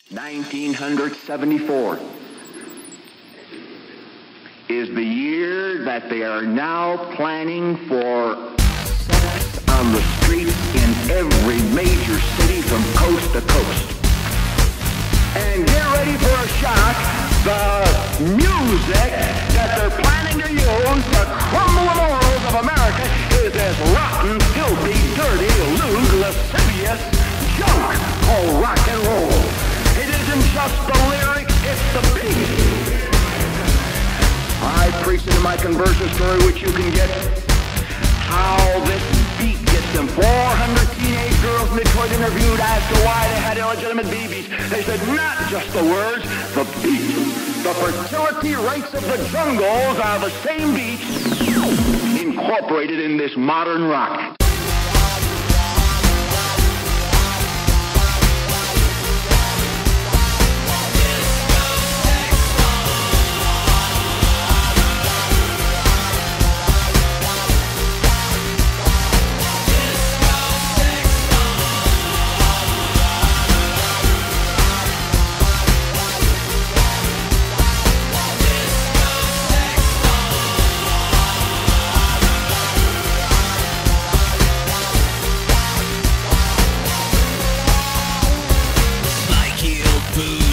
1974 is the year that they are now planning for sex on the streets in every major city from coast to coast. And get ready for a shock. The music that they're planning to use to crumble the morals of America is as rotten, filthy, dirty, lewd, lascivious junk called rock and roll. It isn't just the lyrics, it's the beat. I preached in my conversion story, which you can get, how this beat gets them. 400 teenage girls in Detroit interviewed as to why they had illegitimate babies. They said not just the words, the beat. The fertility rates of the jungles are the same beats incorporated in this modern rock. Food.